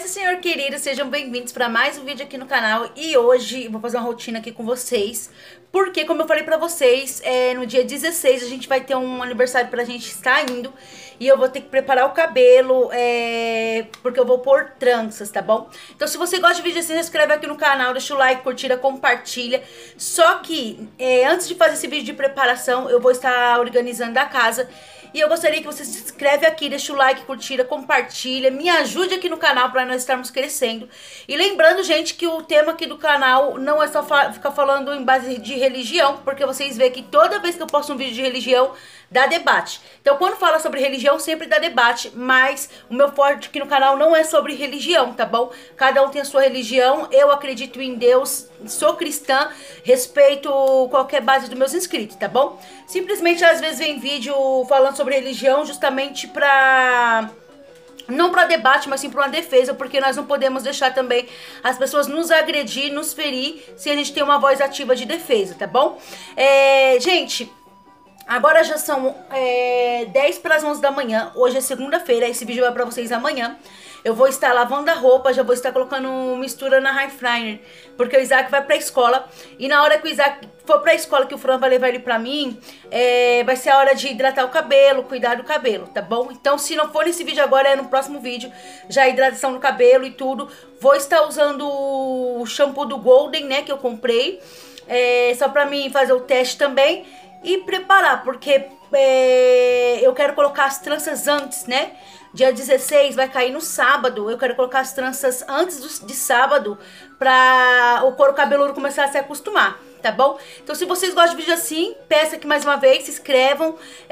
e senhor querido, sejam bem-vindos para mais um vídeo aqui no canal. E hoje eu vou fazer uma rotina aqui com vocês, porque como eu falei pra vocês, no dia 16 a gente vai ter um aniversário pra gente estar indo. E eu vou ter que preparar o cabelo, porque eu vou pôr tranças, tá bom? Então se você gosta de vídeo assim, se inscreve aqui no canal, deixa o like, curtida, compartilha. Só que antes de fazer esse vídeo de preparação, eu vou estar organizando a casa. E eu gostaria que você se inscreve aqui, deixa o like, curtida, compartilha, me ajude aqui no canal para nós estarmos crescendo. E lembrando, gente, que o tema aqui do canal não é só ficar falando em base de religião, porque vocês veem que toda vez que eu posto um vídeo de religião, dá debate. Então quando fala sobre religião, sempre dá debate, mas o meu forte aqui no canal não é sobre religião, tá bom? Cada um tem a sua religião, eu acredito em Deus, sou cristã, respeito qualquer base dos meus inscritos, tá bom? Simplesmente às vezes vem vídeo falando sobre religião justamente pra... não para debate, mas sim para uma defesa, porque nós não podemos deixar também as pessoas nos agredir, nos ferir, se a gente tem uma voz ativa de defesa, tá bom? Gente, agora já são 10 para as 11 da manhã, hoje é segunda-feira, esse vídeo vai para vocês amanhã. Eu vou estar lavando a roupa, já vou estar colocando mistura na High Fryer, porque o Isaac vai pra escola. E na hora que o Isaac for pra escola, que o Fran vai levar ele pra mim, vai ser a hora de hidratar o cabelo, cuidar do cabelo, tá bom? Então se não for nesse vídeo agora, é no próximo vídeo, já a hidratação do cabelo e tudo. Vou estar usando o shampoo do Golden, né, que eu comprei, só pra mim fazer o teste também e preparar, porque eu quero colocar as tranças antes, né? Dia 16 vai cair no sábado, eu quero colocar as tranças antes de sábado pra o couro cabeludo começar a se acostumar, tá bom? Então se vocês gostam de vídeo assim, peço aqui mais uma vez, se inscrevam.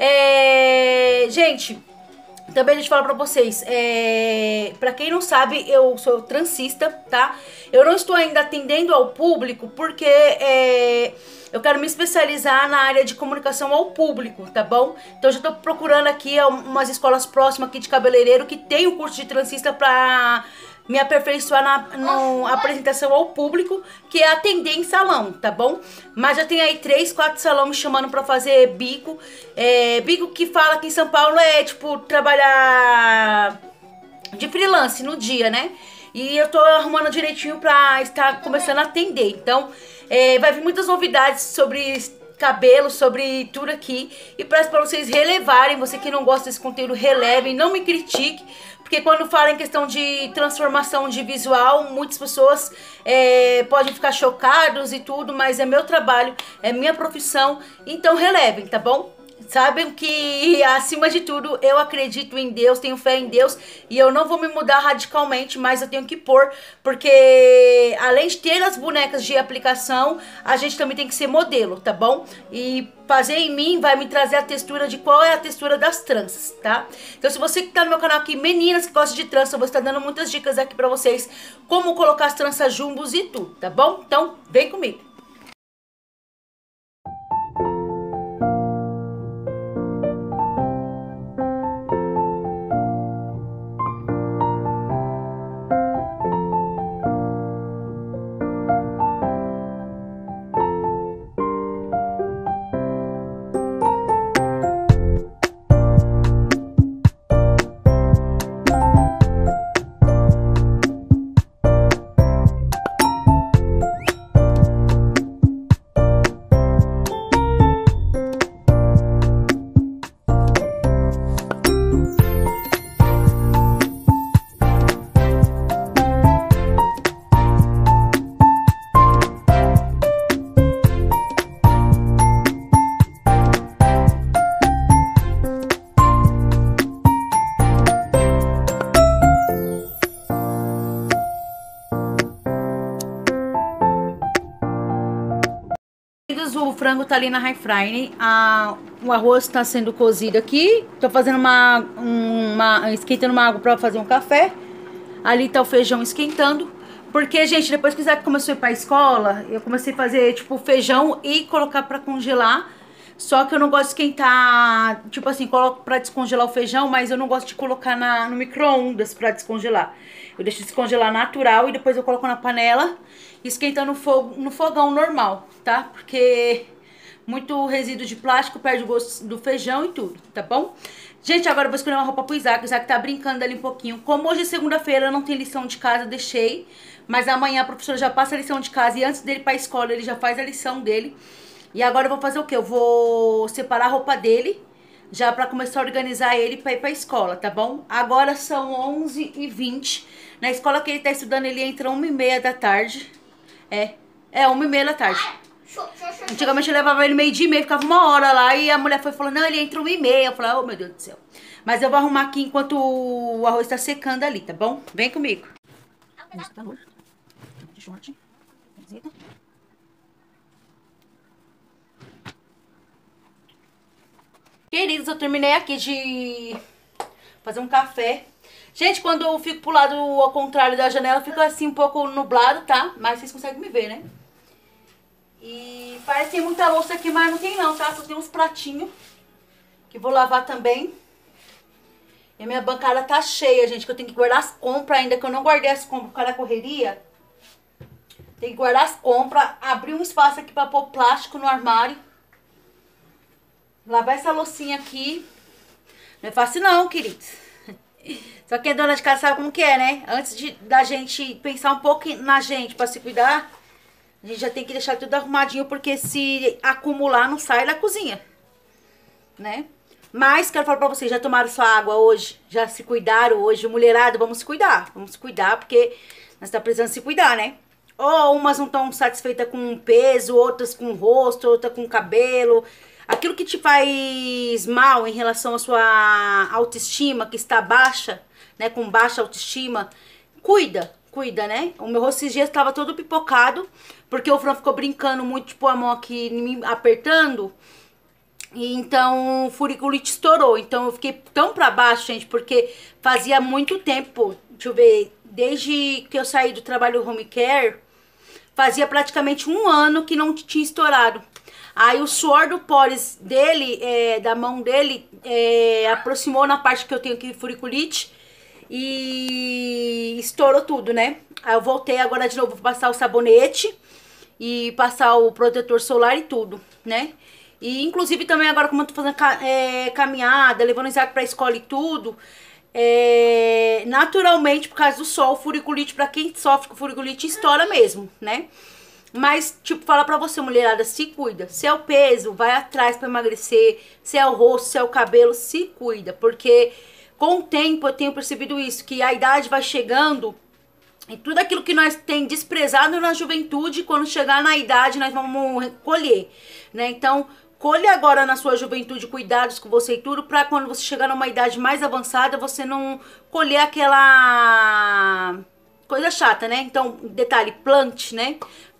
Gente, também deixa eu falar pra vocês, pra quem não sabe, eu sou transista, tá? Eu não estou ainda atendendo ao público porque eu quero me especializar na área de comunicação ao público, tá bom? Então eu já tô procurando aqui umas escolas próximas aqui de cabeleireiro que tem o curso de transista pra me aperfeiçoar na apresentação ao público, que é atender em salão, tá bom? Mas já tem aí 3, 4 salões me chamando pra fazer bico. Bico que fala aqui em São Paulo é tipo trabalhar de freelance no dia, né? E eu tô arrumando direitinho pra estar começando a atender. Então vai vir muitas novidades sobre cabelo, sobre tudo aqui. E peço pra vocês relevarem, você que não gosta desse conteúdo, relevem, não me critique. Porque quando fala em questão de transformação de visual, muitas pessoas podem ficar chocados e tudo, mas é meu trabalho, é minha profissão, então relevem, tá bom? Sabem que, acima de tudo, eu acredito em Deus, tenho fé em Deus e eu não vou me mudar radicalmente, mas eu tenho que pôr, porque além de ter as bonecas de aplicação, a gente também tem que ser modelo, tá bom? E fazer em mim vai me trazer a textura de qual é a textura das tranças, tá? Então se você que tá no meu canal aqui, meninas que gostam de trança, eu vou estar dando muitas dicas aqui pra vocês, como colocar as tranças jumbos e tudo, tá bom? Então, vem comigo. O frango tá ali na High Fryer, o arroz tá sendo cozido aqui, tô fazendo esquentando uma água pra fazer um café. Ali tá o feijão esquentando, porque, gente, depois que o Isaac começou a ir pra escola, eu comecei a fazer, tipo, feijão e colocar pra congelar. Só que eu não gosto de esquentar, tipo assim, coloco pra descongelar o feijão, mas eu não gosto de colocar no micro-ondas pra descongelar. Eu deixo descongelar natural e depois eu coloco na panela, esquentando no fogão normal, tá? Porque muito resíduo de plástico, perde o gosto do feijão e tudo, tá bom? Gente, agora eu vou escolher uma roupa pro Isaac. O Isaac tá brincando ali um pouquinho. Como hoje é segunda-feira, não tem lição de casa, deixei. Mas amanhã a professora já passa a lição de casa e antes dele ir pra escola, ele já faz a lição dele. E agora eu vou fazer o quê? Eu vou separar a roupa dele, já pra começar a organizar ele pra ir pra escola, tá bom? Agora são 11h20. Na escola que ele tá estudando, ele entra 1h30 da tarde. É 1h30 da tarde. Antigamente eu levava ele 12h30, ficava 1 hora lá e a mulher foi falando, não, ele entra 1h30. Eu falei, oh meu Deus do céu. Mas eu vou arrumar aqui enquanto o arroz tá secando ali, tá bom? Vem comigo. Queridos, eu terminei aqui de fazer um café. Gente, quando eu fico pro lado ao contrário da janela, fica assim um pouco nublado, tá? Mas vocês conseguem me ver, né? E parece que tem muita louça aqui, mas não tem não, tá? Só tem uns pratinhos que vou lavar também. E a minha bancada tá cheia, gente, que eu tenho que guardar as compras ainda, que eu não guardei as compras por causa da correria. Tem que guardar as compras, abrir um espaço aqui pra pôr plástico no armário. Lavar essa loucinha aqui. Não é fácil não, queridos. Só que a dona de casa sabe como que é, né? Antes da gente pensar um pouco na gente pra se cuidar, a gente já tem que deixar tudo arrumadinho, porque se acumular não sai da cozinha, né? Mas quero falar pra vocês, já tomaram sua água hoje? Já se cuidaram hoje? Mulherada, vamos se cuidar. Vamos se cuidar, porque nós estamos precisando se cuidar, né? Ou umas não estão satisfeitas com o peso, outras com o rosto, outras com o cabelo. Aquilo que te faz mal em relação à sua autoestima, que está baixa, né? Com baixa autoestima, cuida, né? O meu rosto esses dias estava todo pipocado, porque o Fran ficou brincando muito, tipo, a mão aqui me apertando. E então o furiculite estourou. Então eu fiquei tão pra baixo, gente, porque fazia muito tempo, deixa eu ver, desde que eu saí do trabalho home care, fazia praticamente 1 ano que não tinha estourado. Aí o suor do póris dele, da mão dele, aproximou na parte que eu tenho aqui furiculite e estourou tudo, né? Aí eu voltei agora de novo pra passar o sabonete e passar o protetor solar e tudo, né? E inclusive também agora, como eu tô fazendo caminhada, levando o Isaac pra escola e tudo, naturalmente, por causa do sol, o furiculite, pra quem sofre com furiculite, estoura mesmo, né? Mas, tipo, fala pra você, mulherada, se cuida. Se é o peso, vai atrás pra emagrecer. Se é o rosto, se é o cabelo, se cuida. Porque com o tempo eu tenho percebido isso, que a idade vai chegando e tudo aquilo que nós tem desprezado na juventude, quando chegar na idade, nós vamos colher, né? Então, colhe agora na sua juventude cuidados com você e tudo, pra quando você chegar numa idade mais avançada, você não colher aquela coisa chata, né? Então, detalhe, plante, né?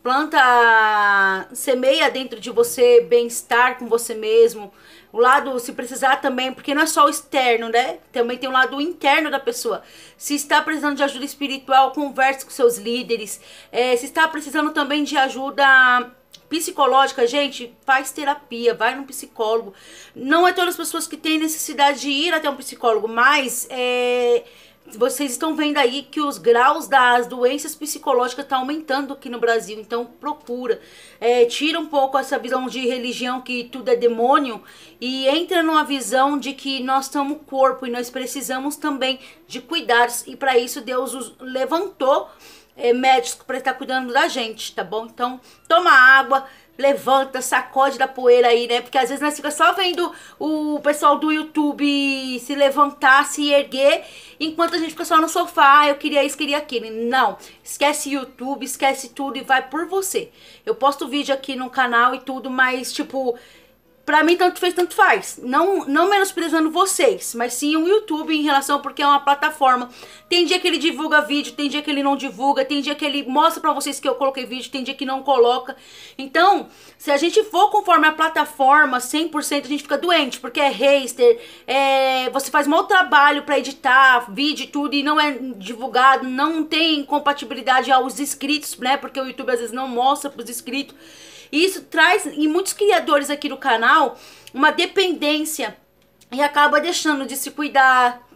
Planta, semeia dentro de você bem-estar com você mesmo. O lado, se precisar também, porque não é só o externo, né? Também tem o lado interno da pessoa. Se está precisando de ajuda espiritual, converse com seus líderes. Se está precisando também de ajuda psicológica, gente, faz terapia, vai num psicólogo. Não é todas as pessoas que têm necessidade de ir até um psicólogo, mas vocês estão vendo aí que os graus das doenças psicológicas estão aumentando aqui no Brasil. Então procura, tira um pouco essa visão de religião que tudo é demônio e entra numa visão de que nós somos corpo e nós precisamos também de cuidados. E para isso Deus os levantou médicos para estar cuidando da gente, tá bom? Então toma água, levanta, sacode da poeira aí, né? Porque às vezes nós ficamos só vendo o pessoal do YouTube se levantar, se erguer, enquanto a gente fica só no sofá, eu queria isso, queria aquilo. Não, esquece YouTube, esquece tudo e vai por você. Eu posto vídeo aqui no canal e tudo, mas tipo, pra mim tanto fez, tanto faz. Não menosprezando vocês, mas sim o YouTube em relação, porque é uma plataforma. Tem dia que ele divulga vídeo, tem dia que ele não divulga, tem dia que ele mostra pra vocês que eu coloquei vídeo, tem dia que não coloca. Então, se a gente for conforme a plataforma 100%, a gente fica doente, porque é hater, você faz mau trabalho pra editar vídeo e tudo e não é divulgado, não tem compatibilidade aos inscritos, né? Porque o YouTube às vezes não mostra pros inscritos. E isso traz em muitos criadores aqui do canal uma dependência e acaba deixando de se cuidar,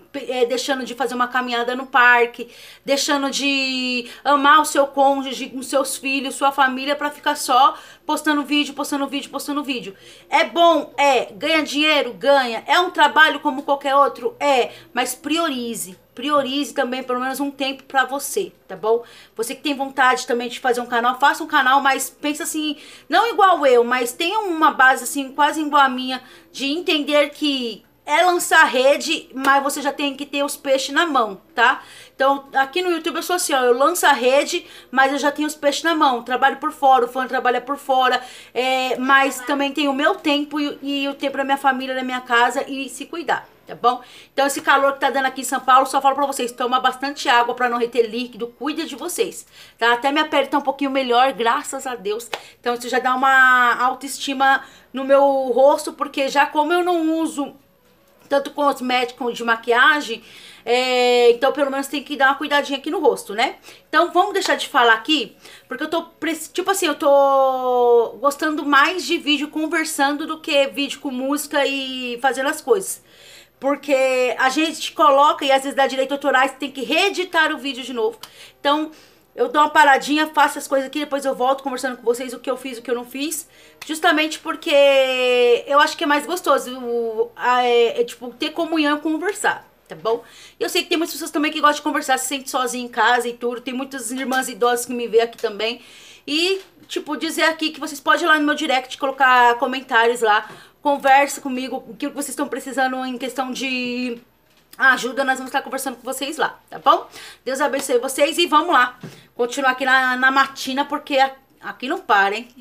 deixando de fazer uma caminhada no parque, deixando de amar o seu cônjuge, os seus filhos, sua família, pra ficar só postando vídeo, postando vídeo, postando vídeo. É bom? É. Ganha dinheiro? Ganha. É um trabalho como qualquer outro? É. Mas priorize. Priorize também pelo menos um tempo pra você, tá bom? Você que tem vontade também de fazer um canal, faça um canal, mas pensa assim, não igual eu, mas tenha uma base assim, quase igual a minha, de entender que é lançar rede, mas você já tem que ter os peixes na mão, tá? Então, aqui no YouTube eu sou assim, ó, eu lanço a rede, mas eu já tenho os peixes na mão, trabalho por fora, o fã trabalha por fora, mas também tenho o meu tempo e o tempo da minha família, da minha casa e se cuidar, tá bom? Então, esse calor que tá dando aqui em São Paulo, só falo pra vocês, toma bastante água pra não reter líquido, cuida de vocês, tá? Até minha pele tá um pouquinho melhor, graças a Deus. Então, isso já dá uma autoestima no meu rosto, porque já como eu não uso tanto cosmético de maquiagem, então pelo menos tem que dar uma cuidadinha aqui no rosto, né? Então vamos deixar de falar aqui, porque eu tô, tipo assim, eu tô gostando mais de vídeo conversando do que vídeo com música e fazendo as coisas. Porque a gente coloca e às vezes dá direito autorais, tem que reeditar o vídeo de novo. Então eu dou uma paradinha, faço as coisas aqui, depois eu volto conversando com vocês o que eu fiz, o que eu não fiz. Justamente porque eu acho que é mais gostoso, tipo, ter comunhão e conversar, tá bom? E eu sei que tem muitas pessoas também que gostam de conversar, se sente sozinha em casa e tudo. Tem muitas irmãs idosas que me veem aqui também. E, tipo, dizer aqui que vocês podem ir lá no meu direct, colocar comentários lá. Conversa comigo, o que vocês estão precisando em questão de ajuda, nós vamos estar conversando com vocês lá, tá bom? Deus abençoe vocês e vamos lá. Continuar aqui na matina, porque aqui não para, hein?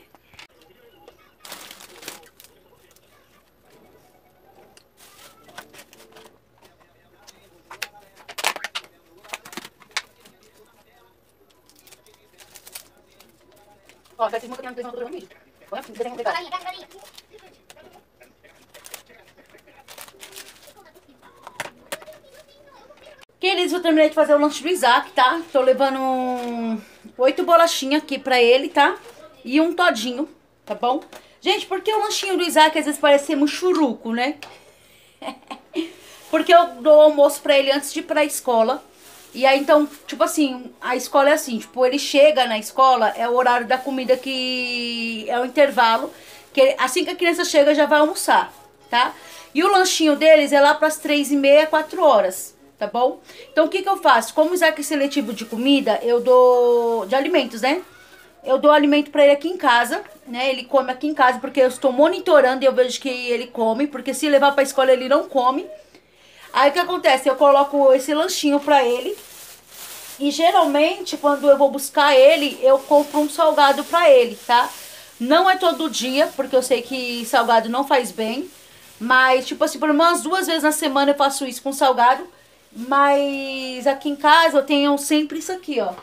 Ó, vai ter muita criança no vídeo. Queridos, eu terminei de fazer o lanche do Isaac, tá? Tô levando 8 bolachinhas aqui pra ele, tá? E um todinho, tá bom? Gente, por que o lanchinho do Isaac às vezes parece ser um churuco, né? Porque eu dou almoço pra ele antes de ir pra escola. E aí, então, tipo assim, a escola é assim, tipo, ele chega na escola, é o horário da comida que é o intervalo, que assim que a criança chega já vai almoçar, tá? E o lanchinho deles é lá pras 3h30, 4 horas. Tá bom? Então o que eu faço? Como o Isaac é seletivo de comida, eu dou... de alimentos, né? Eu dou alimento pra ele aqui em casa, né? Ele come aqui em casa porque eu estou monitorando e eu vejo que ele come. Porque se levar pra escola ele não come. Aí o que acontece? Eu coloco esse lanchinho pra ele. E geralmente quando eu vou buscar ele, eu compro um salgado pra ele, tá? Não é todo dia, porque eu sei que salgado não faz bem. Mas tipo assim, por umas 2 vezes na semana eu faço isso com salgado. Mas aqui em casa eu tenho sempre isso aqui, ó.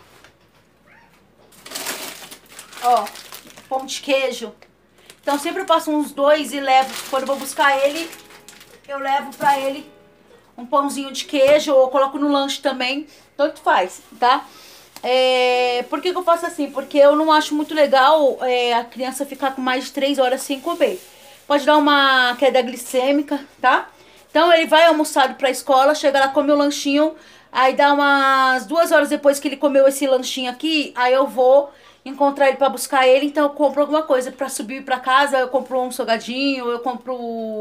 Ó, pão de queijo. Então sempre eu passo uns 2 e levo, quando eu vou buscar ele, eu levo pra ele um pãozinho de queijo ou coloco no lanche também, tanto faz, tá? Por que eu faço assim? Porque eu não acho muito legal a criança ficar com mais de 3 horas sem comer. Pode dar uma queda glicêmica, tá? Então ele vai almoçado pra escola, chega lá, come o lanchinho, aí dá umas 2 horas depois que ele comeu esse lanchinho aqui, aí eu vou encontrar ele pra buscar ele, então eu compro alguma coisa pra subir pra casa, eu compro um salgadinho, eu compro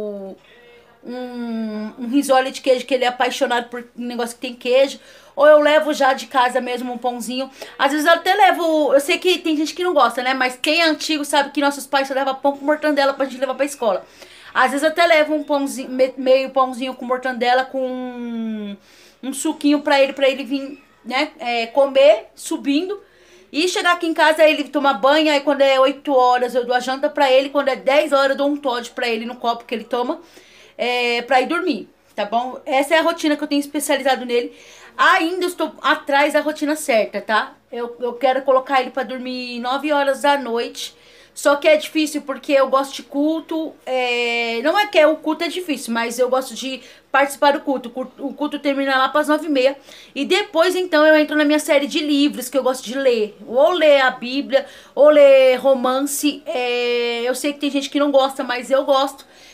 um risole de queijo, que ele é apaixonado por um negócio que tem queijo, ou eu levo já de casa mesmo um pãozinho. Às vezes eu até levo, eu sei que tem gente que não gosta, né, mas quem é antigo sabe que nossos pais só levam pão com mortandela pra gente levar pra escola. Às vezes eu até levo um pãozinho, meio pãozinho com mortandela, com um suquinho pra ele vir, né, comer, subindo. E chegar aqui em casa, ele toma banho, aí quando é 8 horas eu dou a janta pra ele, quando é 10 horas eu dou um Toddy pra ele no copo que ele toma, pra ir dormir, tá bom? Essa é a rotina que eu tenho especializado nele. Ainda estou atrás da rotina certa, tá? Eu quero colocar ele pra dormir 9 horas da noite. Só que é difícil porque eu gosto de culto, não é que o culto é difícil, mas eu gosto de participar do culto. O culto termina lá para as 9h30. E depois, então, eu entro na minha série de livros que eu gosto de ler. Ou ler a Bíblia, ou ler romance. Eu sei que tem gente que não gosta, mas eu gosto.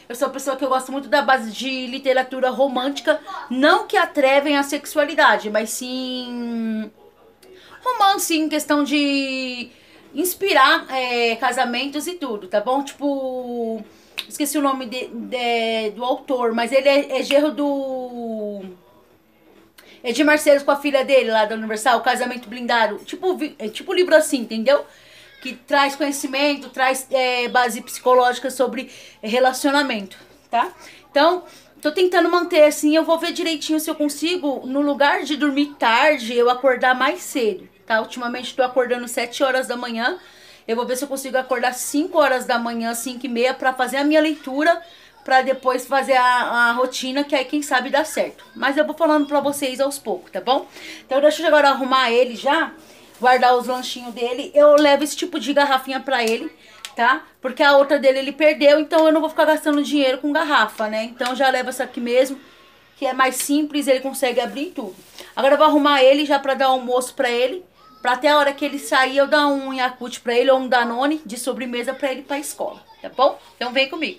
Eu sou uma pessoa que eu gosto muito da base de literatura romântica, não que atrevem a sexualidade, mas sim romance em questão de inspirar casamentos e tudo, tá bom? Tipo, esqueci o nome do autor, mas ele é genro do Edir Macedo com a filha dele lá da Universal, Casamento Blindado. Tipo livro assim, entendeu? Que traz conhecimento, traz base psicológica sobre relacionamento, tá? Então, tô tentando manter assim, eu vou ver direitinho se eu consigo, no lugar de dormir tarde, eu acordar mais cedo, tá? Ultimamente tô acordando 7 horas da manhã, eu vou ver se eu consigo acordar 5 horas da manhã, 5h30, pra fazer a minha leitura, pra depois fazer a rotina, que aí quem sabe dá certo. Mas eu vou falando pra vocês aos poucos, tá bom? Então deixa eu agora arrumar ele já, guardar os lanchinhos dele. Eu levo esse tipo de garrafinha pra ele, tá? Porque a outra dele ele perdeu, então eu não vou ficar gastando dinheiro com garrafa, né? Então já levo essa aqui mesmo, que é mais simples, ele consegue abrir tudo. Agora eu vou arrumar ele já pra dar almoço pra ele, pra até a hora que ele sair eu dar um Yakult pra ele, ou um Danone de sobremesa pra ele ir pra escola, tá bom? Então vem comigo.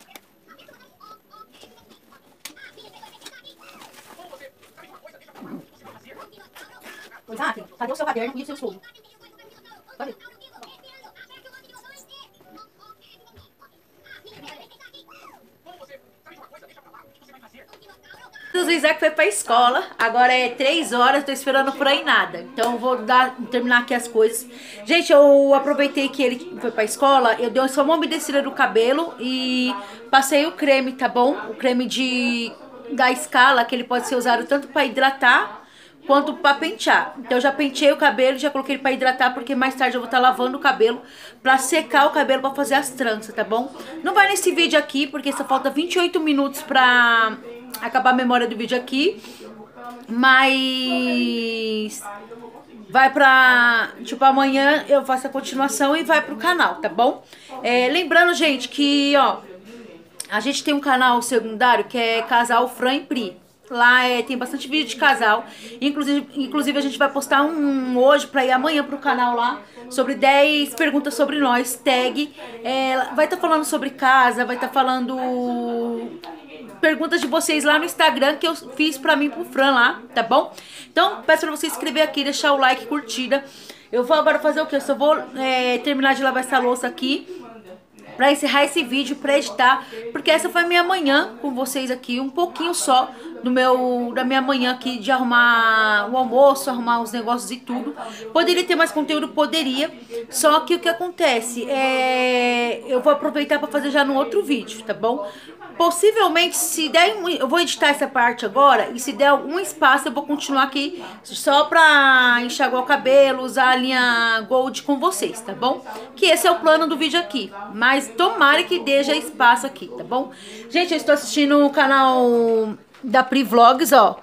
Pois, cadê o seu caderno e o seu estudo? Cadê? O Isaac foi pra escola, agora é 3 horas, tô esperando por aí nada. Então eu vou terminar aqui as coisas. Gente, eu aproveitei que ele foi pra escola, eu dei só uma umedecida no cabelo e passei o creme, tá bom? O creme da Scala, que ele pode ser usado tanto pra hidratar quanto pra pentear. Então eu já penteei o cabelo, já coloquei ele pra hidratar, porque mais tarde eu vou estar lavando o cabelo pra secar o cabelo pra fazer as tranças, tá bom? Não vai nesse vídeo aqui, porque só falta 28 minutos pra acabar a memória do vídeo aqui, mas vai pra, tipo, amanhã eu faço a continuação e vai pro canal, tá bom? Lembrando, gente, que, ó, a gente tem um canal secundário que é Casal Fran e Pri. Lá tem bastante vídeo de casal. Inclusive a gente vai postar um hoje pra ir amanhã pro canal lá, sobre 10 perguntas sobre nós, tag. Vai estar falando sobre casa, vai estar falando perguntas de vocês lá no Instagram que eu fiz pra mim, pro Fran lá, tá bom? Então peço pra você se inscrever aqui, deixar o like, curtida. Eu vou agora fazer o que? Eu só vou terminar de lavar essa louça aqui pra encerrar esse vídeo, pra editar, porque essa foi a minha manhã com vocês aqui, um pouquinho só da minha manhã aqui, de arrumar o almoço, arrumar os negócios e tudo. Poderia ter mais conteúdo? Poderia, só que o que acontece eu vou aproveitar pra fazer já no outro vídeo, tá bom? Possivelmente, se der eu vou editar essa parte agora, e se der algum espaço eu vou continuar aqui só pra enxaguar o cabelo, usar a linha Gold com vocês, tá bom? Que esse é o plano do vídeo aqui, mas tomara que dê já espaço aqui, tá bom? Gente, eu estou assistindo o canal da Pri Vlogs, ó,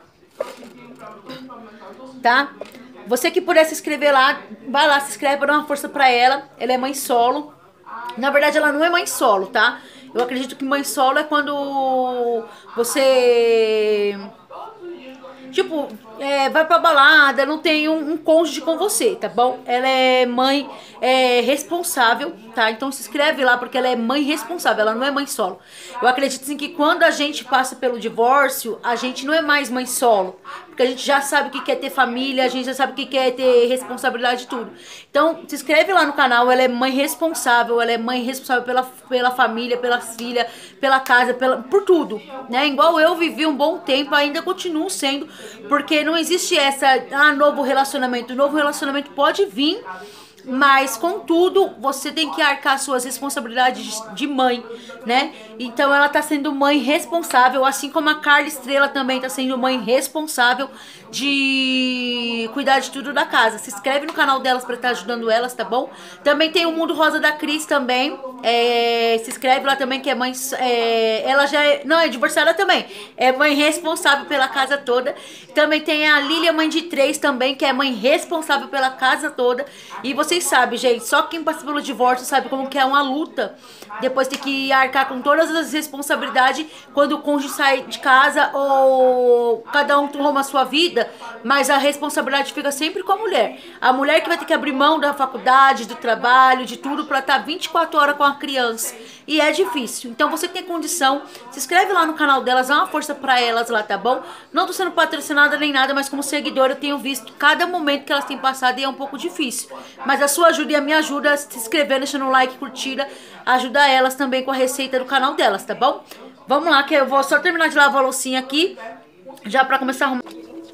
tá? Você que puder se inscrever lá, vai lá, se inscreve pra dar uma força pra ela. Ela é mãe solo. Na verdade, ela não é mãe solo, tá? Eu acredito que mãe solo é quando você, tipo, vai pra balada, não tem um cônjuge com você, tá bom? Ela é mãe responsável, tá? Então se inscreve lá, porque ela é mãe responsável, ela não é mãe solo. Eu acredito assim que quando a gente passa pelo divórcio, a gente não é mais mãe solo, porque a gente já sabe o que é ter família, a gente já sabe o que é ter responsabilidade de tudo. Então se inscreve lá no canal, ela é mãe responsável pela família, pelas filhas, pela casa, por tudo, né? Igual eu vivi um bom tempo, ainda continuo sendo, porque não existe novo relacionamento. O novo relacionamento pode vir, mas contudo você tem que arcar suas responsabilidades de mãe, né? Então ela tá sendo mãe responsável, assim como a Carla Estrela também tá sendo mãe responsável de cuidar de tudo da casa. Se inscreve no canal delas pra estar ajudando elas, tá bom? Também tem o Mundo Rosa da Cris também, se inscreve lá também, que é mãe, ela já não é divorciada também, é mãe responsável pela casa toda. Também tem a Lília, mãe de 3 também, que é mãe responsável pela casa toda. E você vocês sabem, gente, só quem passa pelo divórcio sabe como que é uma luta. Depois tem que arcar com todas as responsabilidades quando o cônjuge sai de casa ou cada um toma a sua vida, mas a responsabilidade fica sempre com a mulher. A mulher que vai ter que abrir mão da faculdade, do trabalho, de tudo pra estar 24 horas com a criança. E é difícil. Então você tem condição, se inscreve lá no canal delas, dá uma força pra elas lá, tá bom? Não tô sendo patrocinada nem nada, mas como seguidora eu tenho visto cada momento que elas têm passado e é um pouco difícil. Mas a sua ajuda e a minha ajuda, se inscrevendo, deixando um like, curtida, ajuda elas também com a receita do canal delas, tá bom? Vamos lá, que eu vou só terminar de lavar a loucinha aqui, já pra começar a arrumar.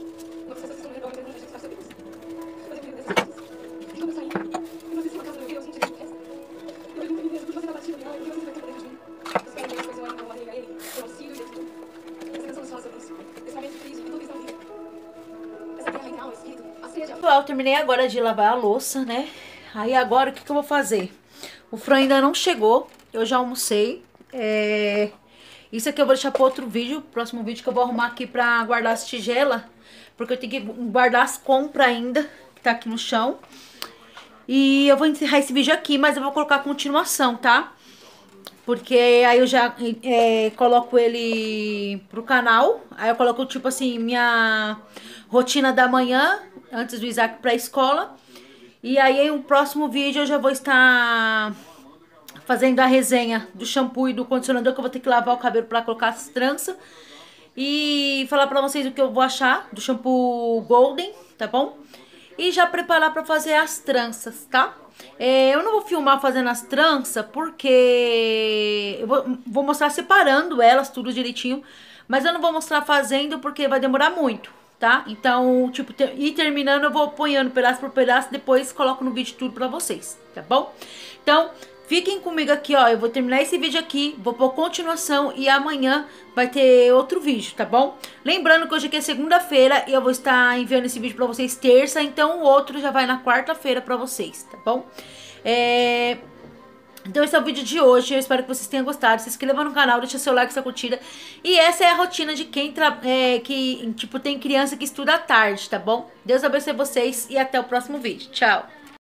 Eu terminei agora de lavar a louça, né? Aí agora o que eu vou fazer? O Fran ainda não chegou, eu já almocei. Isso aqui eu vou deixar para outro vídeo, próximo vídeo que eu vou arrumar aqui pra guardar as tigelas. Porque eu tenho que guardar as compras ainda, que tá aqui no chão. E eu vou encerrar esse vídeo aqui, mas eu vou colocar a continuação, tá? Porque aí eu já coloco ele pro canal. Aí eu coloco, tipo assim, minha rotina da manhã, antes do Isaac pra escola. E aí o próximo vídeo eu já vou estar fazendo a resenha do shampoo e do condicionador, que eu vou ter que lavar o cabelo pra colocar as tranças. E falar pra vocês o que eu vou achar do shampoo Golden, tá bom? E já preparar pra fazer as tranças, tá? Eu não vou filmar fazendo as tranças, porque eu vou mostrar separando elas tudo direitinho. Mas eu não vou mostrar fazendo, porque vai demorar muito, tá? Então, tipo, ir terminando, eu vou apanhando pedaço por pedaço, depois coloco no vídeo tudo pra vocês, tá bom? Então, fiquem comigo aqui, ó, eu vou terminar esse vídeo aqui, vou pôr continuação e amanhã vai ter outro vídeo, tá bom? Lembrando que hoje aqui é segunda-feira e eu vou estar enviando esse vídeo pra vocês terça, então o outro já vai na quarta-feira pra vocês, tá bom? Então esse é o vídeo de hoje, eu espero que vocês tenham gostado. Se inscreva no canal, deixa seu like, sua curtida. E essa é a rotina de quem tipo, tem criança que estuda à tarde, tá bom? Deus abençoe vocês e até o próximo vídeo. Tchau!